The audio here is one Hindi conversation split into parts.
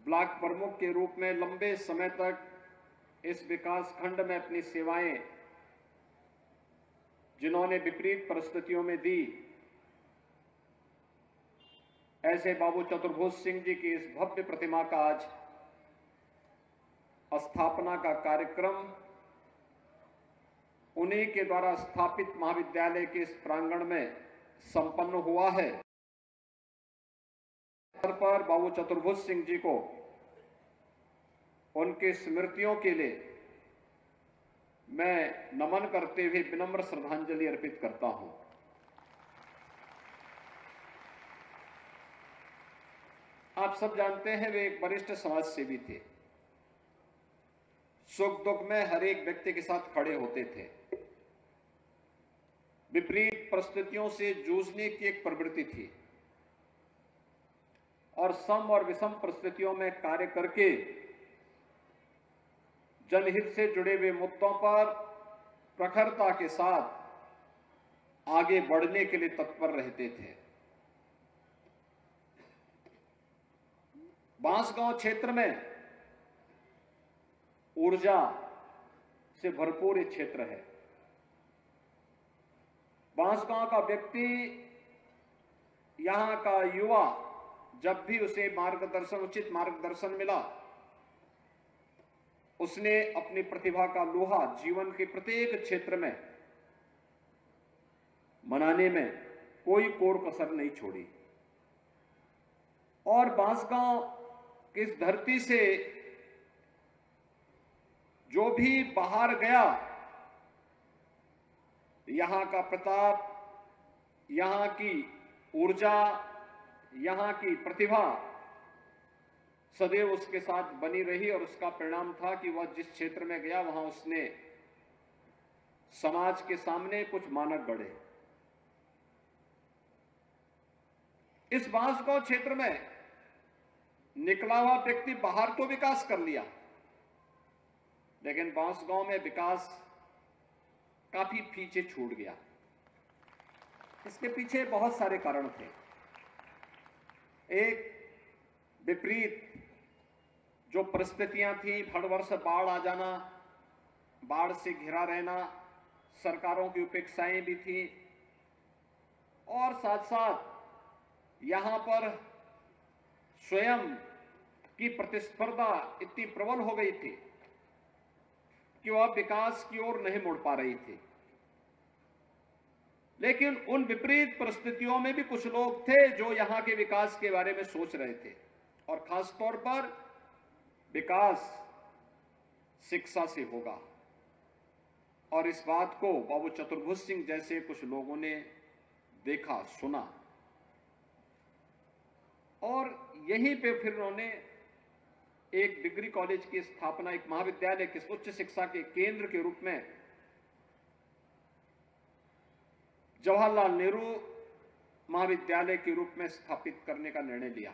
ब्लॉक प्रमुख के रूप में लंबे समय तक इस विकास खंड में अपनी सेवाएं जिन्होंने विपरीत परिस्थितियों में दी, ऐसे बाबू चतुर्भुज सिंह जी की इस भव्य प्रतिमा का आज स्थापना का कार्यक्रम उन्हीं के द्वारा स्थापित महाविद्यालय के इस प्रांगण में संपन्न हुआ है। पर बाबू चतुर्भुज सिंह जी को उनकी स्मृतियों के लिए मैं नमन करते हुए विनम्र श्रद्धांजलि अर्पित करता हूं। आप सब जानते हैं वे एक वरिष्ठ समाज सेवी थे। सुख दुख में हर एक व्यक्ति के साथ खड़े होते थे। विपरीत परिस्थितियों से जूझने की एक प्रवृत्ति थी और सम और विषम परिस्थितियों में कार्य करके जनहित से जुड़े हुए मुद्दों पर प्रखरता के साथ आगे बढ़ने के लिए तत्पर रहते थे। बांसगांव क्षेत्र में ऊर्जा से भरपूर एक क्षेत्र है। बांसगांव का व्यक्ति, यहां का युवा, जब भी उसे मार्गदर्शन, उचित मार्गदर्शन मिला, उसने अपनी प्रतिभा का लोहा जीवन के प्रत्येक क्षेत्र में मनाने में कोई कोर कसर नहीं छोड़ी। और बांसगांव की इस धरती से जो भी बाहर गया, यहां का प्रताप, यहां की ऊर्जा, यहां की प्रतिभा सदैव उसके साथ बनी रही और उसका परिणाम था कि वह जिस क्षेत्र में गया वहां उसने समाज के सामने कुछ मानक गढ़े। इस बांसगांव क्षेत्र में निकला हुआ व्यक्ति बाहर तो विकास कर लिया, लेकिन बांसगांव में विकास काफी पीछे छूट गया। इसके पीछे बहुत सारे कारण थे। एक, विपरीत जो परिस्थितियां थी, हर वर्ष बाढ़ आ जाना, बाढ़ से घिरा रहना, सरकारों की उपेक्षाएं भी थी और साथ साथ यहां पर स्वयं की प्रतिस्पर्धा इतनी प्रबल हो गई थी कि वह विकास की ओर नहीं मुड़ पा रही थी। लेकिन उन विपरीत परिस्थितियों में भी कुछ लोग थे जो यहां के विकास के बारे में सोच रहे थे और खासतौर पर विकास शिक्षा से होगा। और इस बात को बाबू चतुर्भुज सिंह जैसे कुछ लोगों ने देखा, सुना और यहीं पे फिर उन्होंने एक डिग्री कॉलेज की स्थापना, एक महाविद्यालय के उच्च शिक्षा के केंद्र के रूप में जवाहरलाल नेहरू महाविद्यालय के रूप में स्थापित करने का निर्णय लिया।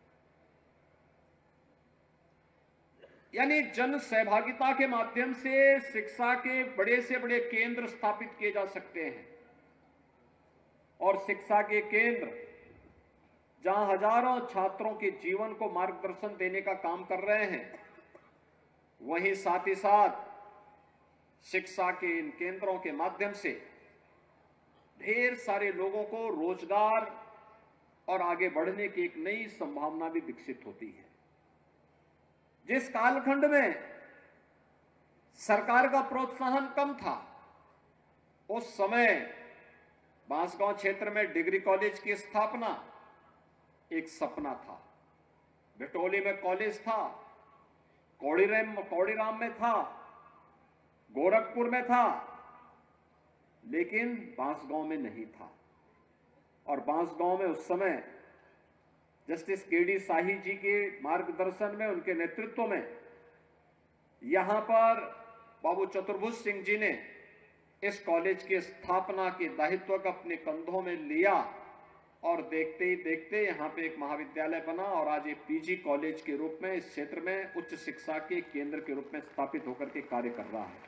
यानी जन सहभागिता के माध्यम से शिक्षा के बड़े से बड़े केंद्र स्थापित किए जा सकते हैं और शिक्षा के केंद्र जहां हजारों छात्रों के जीवन को मार्गदर्शन देने का काम कर रहे हैं, वहीं साथ ही साथ शिक्षा के इन केंद्रों के माध्यम से ढेर सारे लोगों को रोजगार और आगे बढ़ने की एक नई संभावना भी विकसित होती है। जिस कालखंड में सरकार का प्रोत्साहन कम था, उस समय बांसगांव क्षेत्र में डिग्री कॉलेज की स्थापना एक सपना था। बिटोली में कॉलेज था, कौड़ीराम में था, गोरखपुर में था, लेकिन बांसगांव में नहीं था। और बांसगांव में उस समय जस्टिस केडी शाही जी के मार्गदर्शन में, उनके नेतृत्व में यहां पर बाबू चतुर्भुज सिंह जी ने इस कॉलेज की स्थापना के दायित्व को अपने कंधों में लिया और देखते ही देखते यहां पे एक महाविद्यालय बना और आज एक पीजी कॉलेज के रूप में इस क्षेत्र में उच्च शिक्षा के केंद्र के रूप में स्थापित होकर के कार्य कर रहा है।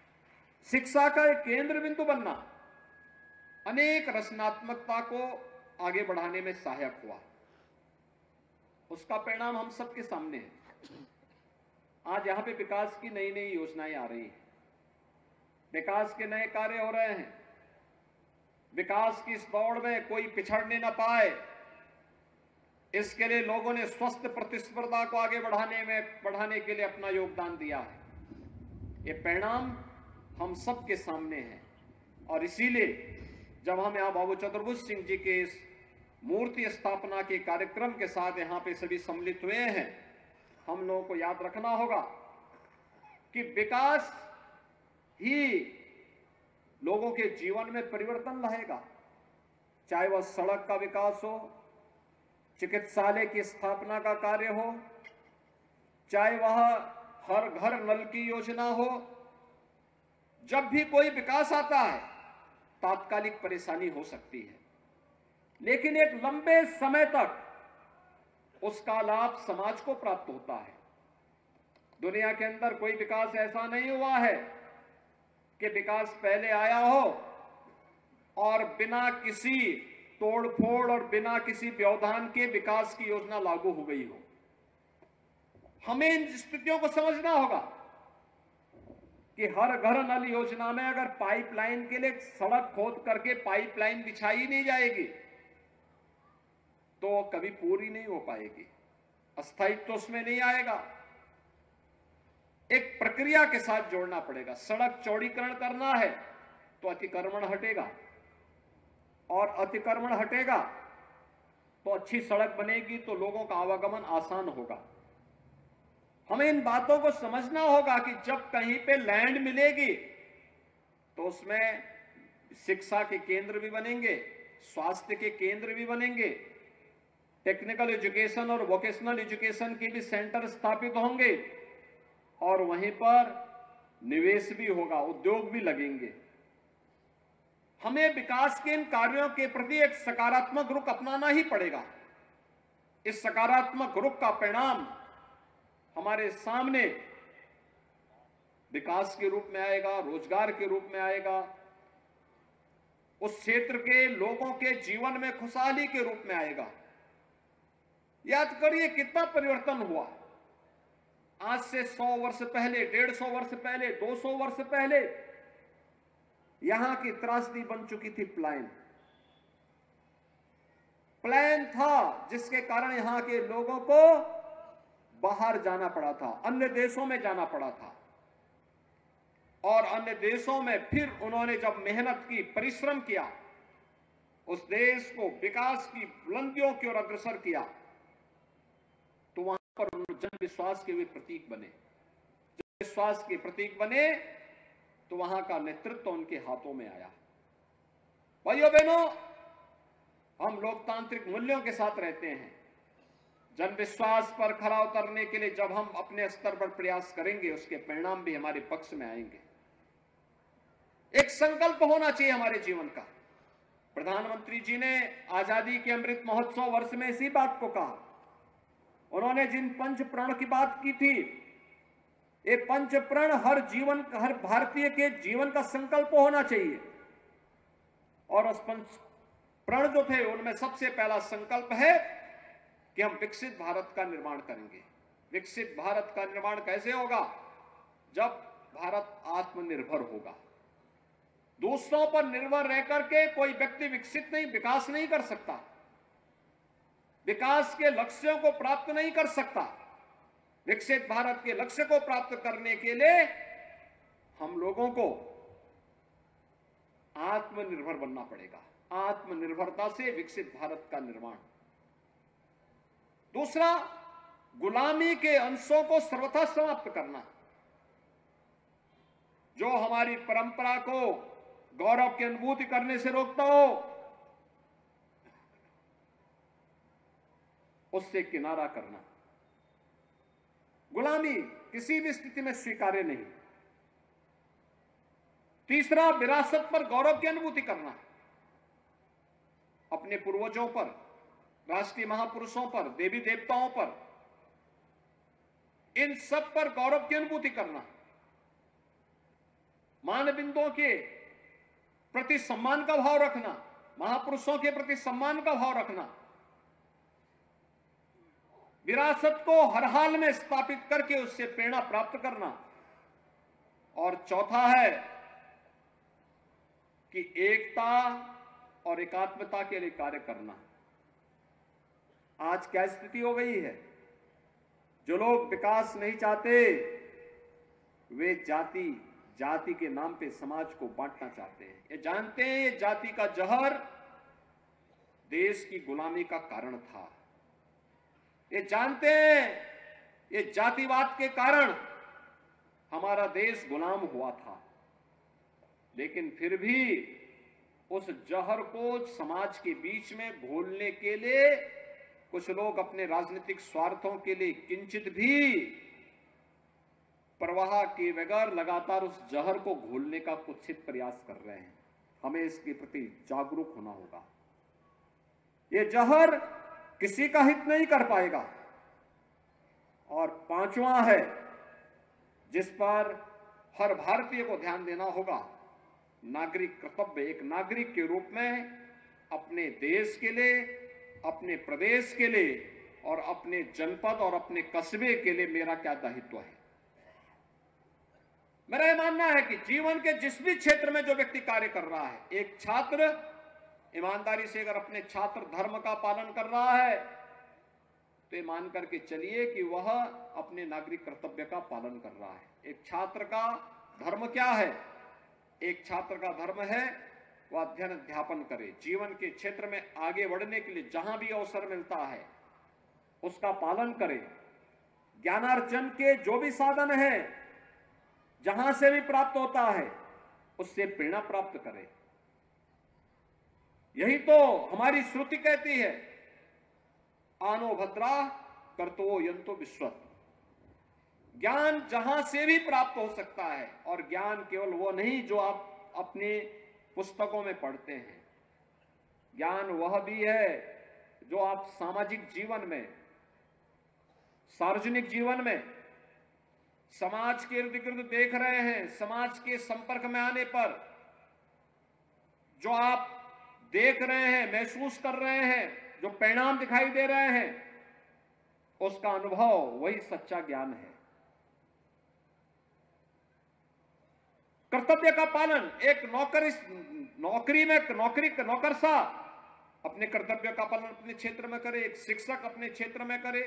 शिक्षा का एक केंद्र बिंदु बनना अनेक रचनात्मकता को आगे बढ़ाने में सहायक हुआ। उसका परिणाम हम सबके सामने है। आज यहां पे विकास की नई नई योजनाएं आ रही हैं, विकास के नए कार्य हो रहे हैं। विकास की इस दौड़ में कोई पिछड़ने न पाए, इसके लिए लोगों ने स्वस्थ प्रतिस्पर्धा को आगे बढ़ाने के लिए अपना योगदान दिया है। ये परिणाम हम सबके सामने है और इसीलिए जब हम यहां बाबू चतुर्भुज सिंह जी के इस मूर्ति स्थापना के कार्यक्रम के साथ यहां पे सभी सम्मिलित हुए हैं, हम लोगों को याद रखना होगा कि विकास ही लोगों के जीवन में परिवर्तन लाएगा। चाहे वह सड़क का विकास हो, चिकित्सालय की स्थापना का कार्य हो, चाहे वह हर घर नल की योजना हो। जब भी कोई विकास आता है तात्कालिक परेशानी हो सकती है, लेकिन एक लंबे समय तक उसका लाभ समाज को प्राप्त होता है। दुनिया के अंदर कोई विकास ऐसा नहीं हुआ है कि विकास पहले आया हो और बिना किसी तोड़फोड़ और बिना किसी व्यवधान के विकास की योजना लागू हो गई हो। हमें इन स्थितियों को समझना होगा कि हर घर नल योजना में अगर पाइपलाइन के लिए सड़क खोद करके पाइपलाइन बिछाई नहीं जाएगी तो कभी पूरी नहीं हो पाएगी, अस्थायित्व तो उसमें नहीं आएगा। एक प्रक्रिया के साथ जोड़ना पड़ेगा। सड़क चौड़ीकरण करना है तो अतिक्रमण हटेगा, और अतिक्रमण हटेगा तो अच्छी सड़क बनेगी तो लोगों का आवागमन आसान होगा। हमें इन बातों को समझना होगा कि जब कहीं पे लैंड मिलेगी तो उसमें शिक्षा के केंद्र भी बनेंगे, स्वास्थ्य के केंद्र भी बनेंगे, टेक्निकल एजुकेशन और वोकेशनल एजुकेशन के भी सेंटर स्थापित होंगे और वहीं पर निवेश भी होगा, उद्योग भी लगेंगे। हमें विकास के इन कार्यों के प्रति एक सकारात्मक रुख अपनाना ही पड़ेगा। इस सकारात्मक रुख का परिणाम हमारे सामने विकास के रूप में आएगा, रोजगार के रूप में आएगा, उस क्षेत्र के लोगों के जीवन में खुशहाली के रूप में आएगा। याद करिए कितना परिवर्तन हुआ। आज से 100 वर्ष पहले, 150 वर्ष पहले, 200 वर्ष पहले यहां की त्रासदी बन चुकी थी प्लेन था, जिसके कारण यहां के लोगों को बाहर जाना पड़ा था, अन्य देशों में जाना पड़ा था। और अन्य देशों में फिर उन्होंने जब मेहनत की, परिश्रम किया, उस देश को विकास की बुलंदियों की ओर अग्रसर किया, तो वहां पर जन विश्वास के वे प्रतीक बने। जन विश्वास के प्रतीक बने तो वहां का नेतृत्व उनके हाथों में आया। भाइयों बहनों, हम लोकतांत्रिक मूल्यों के साथ रहते हैं। जन विश्वास पर खरा उतरने के लिए जब हम अपने स्तर पर प्रयास करेंगे, उसके परिणाम भी हमारे पक्ष में आएंगे। एक संकल्प होना चाहिए हमारे जीवन का। प्रधानमंत्री जी ने आजादी के अमृत महोत्सव वर्ष में इसी बात को कहा। उन्होंने जिन पंच प्रण की बात की थी, ये पंच प्रण हर भारतीय के जीवन का संकल्प होना चाहिए। और उस पंच प्रण जो थे उनमें सबसे पहला संकल्प है कि हम विकसित भारत का निर्माण करेंगे। विकसित भारत का निर्माण कैसे होगा? जब भारत आत्मनिर्भर होगा। दूसरों पर निर्भर रह करके कोई व्यक्ति विकास नहीं कर सकता, विकास के लक्ष्यों को प्राप्त नहीं कर सकता। विकसित भारत के लक्ष्य को प्राप्त करने के लिए हम लोगों को आत्मनिर्भर बनना पड़ेगा। आत्मनिर्भरता से विकसित भारत का निर्माण। दूसरा, गुलामी के अंशों को सर्वथा समाप्त करना। जो हमारी परंपरा को गौरव की अनुभूति करने से रोकता हो, उससे किनारा करना। गुलामी किसी भी स्थिति में स्वीकार्य नहीं। तीसरा, विरासत पर गौरव की अनुभूति करना। अपने पूर्वजों पर, राष्ट्रीय महापुरुषों पर, देवी देवताओं पर, इन सब पर गौरव की अनुभूति करना। मानबिंदुओं के प्रति सम्मान का भाव रखना। महापुरुषों के प्रति सम्मान का भाव रखना, विरासत को हर हाल में स्थापित करके उससे प्रेरणा प्राप्त करना, और चौथा है कि एकता और एकात्मता के लिए कार्य करना। आज क्या स्थिति हो गई है? जो लोग विकास नहीं चाहते वे जाति के नाम पे समाज को बांटना चाहते हैं। ये जानते हैं ये जाति का जहर देश की गुलामी का कारण था। ये जानते हैं ये जातिवाद के कारण हमारा देश गुलाम हुआ था, लेकिन फिर भी उस जहर को समाज के बीच में घोलने के लिए कुछ लोग अपने राजनीतिक स्वार्थों के लिए किंचित भी परवाह किए बगैर लगातार उस जहर को घोलने का कुत्सित प्रयास कर रहे हैं। हमें इसके प्रति जागरूक होना होगा। ये जहर किसी का हित नहीं कर पाएगा। और पांचवा है जिस पर हर भारतीय को ध्यान देना होगा, नागरिक कर्तव्य। एक नागरिक के रूप में अपने देश के लिए, अपने प्रदेश के लिए और अपने जनपद और अपने कस्बे के लिए मेरा क्या दायित्व है। मेरा यह मानना है कि जीवन के जिस भी क्षेत्र में जो व्यक्ति कार्य कर रहा है, एक छात्र ईमानदारी से अगर अपने छात्र धर्म का पालन कर रहा है तो ये मान करके चलिए कि वह अपने नागरिक कर्तव्य का पालन कर रहा है। एक छात्र का धर्म क्या है? एक छात्र का धर्म है वह अध्ययन अध्यापन करे, जीवन के क्षेत्र में आगे बढ़ने के लिए जहां भी अवसर मिलता है उसका पालन करे, ज्ञानार्जन के जो भी साधन है जहां से भी प्राप्त होता है उससे प्रेरणा प्राप्त करे। यही तो हमारी श्रुति कहती है, आनो भद्रा कर्तो यंतो विश्वत। ज्ञान जहां से भी प्राप्त हो सकता है, और ज्ञान केवल वो नहीं जो आप अपने पुस्तकों में पढ़ते हैं। ज्ञान वह भी है जो आप सामाजिक जीवन में, सार्वजनिक जीवन में, समाज के इर्द गिर्द देख रहे हैं, समाज के संपर्क में आने पर जो आप देख रहे हैं, महसूस कर रहे हैं, जो परिणाम दिखाई दे रहे हैं, उसका अनुभव वही सच्चा ज्ञान है। कर्तव्य का पालन, एक नौकर सा अपने कर्तव्य का पालन अपने क्षेत्र में करे, एक शिक्षक अपने क्षेत्र में करे,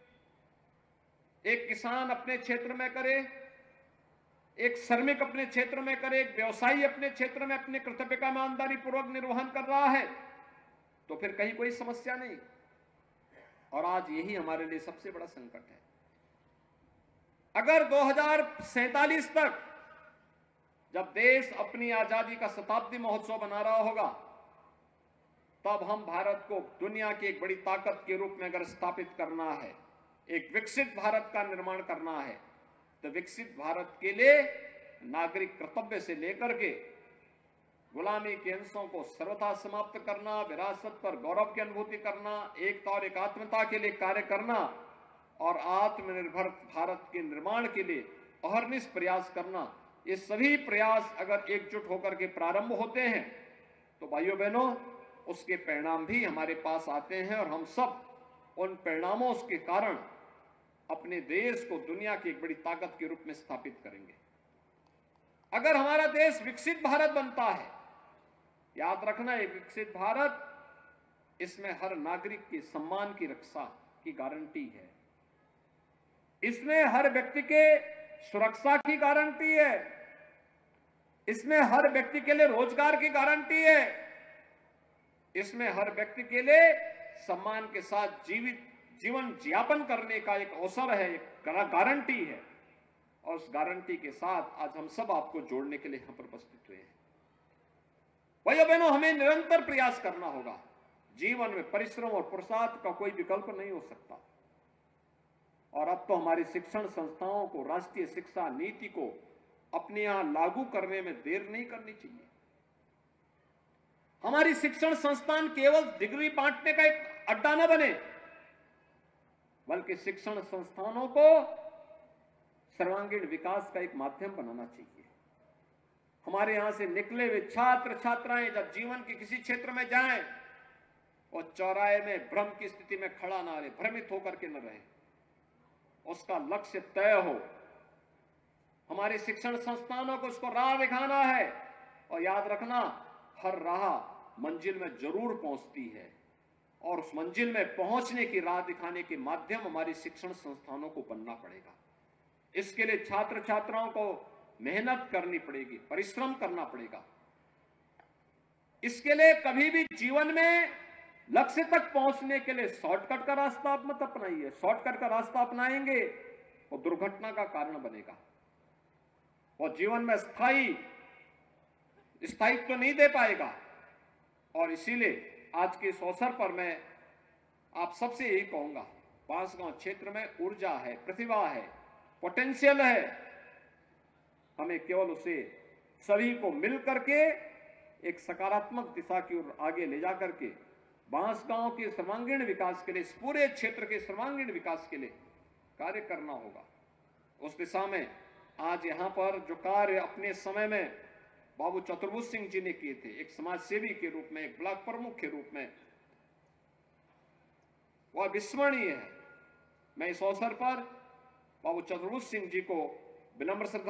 एक किसान अपने क्षेत्र में करे, एक श्रमिक अपने क्षेत्र में करे, एक व्यवसायी अपने क्षेत्र में अपने कर्तव्य का ईमानदारी पूर्वक निर्वहन कर रहा है तो फिर कहीं कोई समस्या नहीं। और आज यही हमारे लिए सबसे बड़ा संकट है। अगर 2047 तक जब देश अपनी आजादी का शताब्दी महोत्सव मना रहा होगा तब हम भारत को दुनिया की एक बड़ी ताकत के रूप में अगर स्थापित करना है, एक विकसित भारत का निर्माण करना है, तो विकसित भारत के लिए नागरिक कर्तव्य से लेकर के गुलामी के अंशों को सर्वथा समाप्त करना, विरासत पर गौरव की अनुभूति करना, एकता और एकात्मता के लिए कार्य करना और आत्मनिर्भर भारत के निर्माण के लिए अहर्निश प्रयास करना, ये सभी प्रयास अगर एकजुट होकर के प्रारंभ होते हैं तो भाइयों बहनों उसके परिणाम भी हमारे पास आते हैं और हम सब उन परिणामों के कारण अपने देश को दुनिया की एक बड़ी ताकत के रूप में स्थापित करेंगे। अगर हमारा देश विकसित भारत बनता है, याद रखना ये विकसित भारत, इसमें हर नागरिक के सम्मान की रक्षा की गारंटी है, इसमें हर व्यक्ति के सुरक्षा की गारंटी है, इसमें हर व्यक्ति के लिए रोजगार की गारंटी है, इसमें हर व्यक्ति के लिए सम्मान के साथ जीवन यापन करने का एक अवसर है, एक गारंटी है। और उस गारंटी के साथ आज हम सब आपको जोड़ने के लिए यहां पर उपस्थित हुए हैं। भाइयों बहनों, हमें निरंतर प्रयास करना होगा। जीवन में परिश्रम और पुरुषार्थ का कोई विकल्प नहीं हो सकता। और अब तो हमारी शिक्षण संस्थाओं को राष्ट्रीय शिक्षा नीति को अपने यहां लागू करने में देर नहीं करनी चाहिए। हमारी शिक्षण संस्थान केवल डिग्री बांटने का एक अड्डा न बने, बल्कि शिक्षण संस्थानों को सर्वांगीण विकास का एक माध्यम बनाना चाहिए। हमारे यहां से निकले हुए छात्र छात्राएं जब जीवन के किसी क्षेत्र में जाएं और चौराहे में भ्रम की स्थिति में खड़ा ना रहे, भ्रमित होकर के न रहे, उसका लक्ष्य तय हो। हमारे शिक्षण संस्थानों को उसको राह दिखाना है, और याद रखना, हर राह मंजिल में जरूर पहुंचती है, और उस मंजिल में पहुंचने की राह दिखाने के माध्यम हमारे शिक्षण संस्थानों को बनना पड़ेगा। इसके लिए छात्र छात्राओं को मेहनत करनी पड़ेगी, परिश्रम करना पड़ेगा। इसके लिए कभी भी जीवन में लक्ष्य तक पहुंचने के लिए शॉर्टकट का रास्ता आप मत अपनाइए। शॉर्टकट का रास्ता अपनाएंगे वो दुर्घटना का कारण बनेगा, और जीवन में स्थायित्व नहीं दे पाएगा। और इसीलिए आज के इस अवसर पर मैं आप सबसे यही कहूंगा, बांसगांव क्षेत्र में ऊर्जा है, प्रतिभा है, पोटेंशियल है। हमें केवल उसे सभी को मिल करके एक सकारात्मक दिशा की ओर आगे ले जाकर के बांसगांव के सर्वांगीण विकास के लिए, इस पूरे क्षेत्र के सर्वांगीण विकास के लिए कार्य करना होगा। उस दिशा में आज यहां पर जो कार्य अपने समय में बाबू चतुर्भुज सिंह जी ने किए थे, एक समाज सेवी के रूप में, एक ब्लॉक प्रमुख के रूप में, वह अविस्मरणीय है। मैं इस अवसर पर बाबू चतुर्भुज सिंह जी को विनम्र श्रद्धा